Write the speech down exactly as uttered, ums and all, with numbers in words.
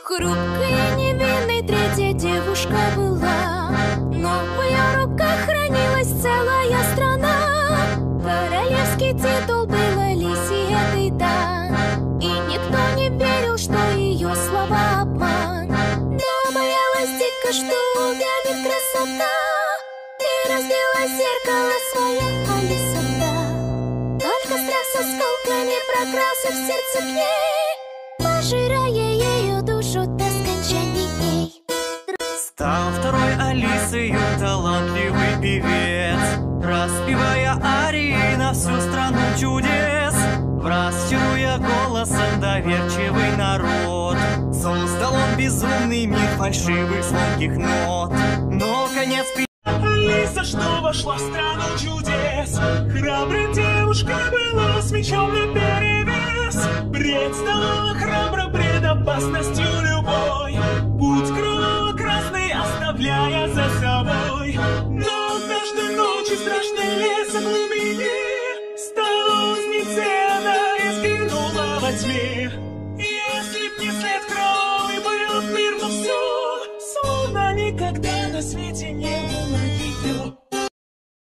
Хрупкая, невинной третья девушка была, но в ее руках хранилась целая страна. Королевский титул был Алисе этой, да, и никто не верил, что ее слова обман. Но боялась дико, что увянет красота, и разбила зеркало свое Алиса, да. Только страх с осколками прокрался в сердце к ней, пожирая ее душу до скончания дней. Стал второй Алисою талантливый певец, распевая арии на всю страну чудес, враз чаруя голосом доверчивый народ. Создал он безумный мир фальшивых звонких нот. Но конец Алиса, что вошла в страну чудес, храбрая девушка была с мечом наперевес. Представала храбро пред опасностью любой, путь кроваво-красный оставляя за собой. Но однажды ночью страшный лес в глубине стала узницей она и сгинула во тьме. Если б не след крови, был б мирно все, словно никогда на свете не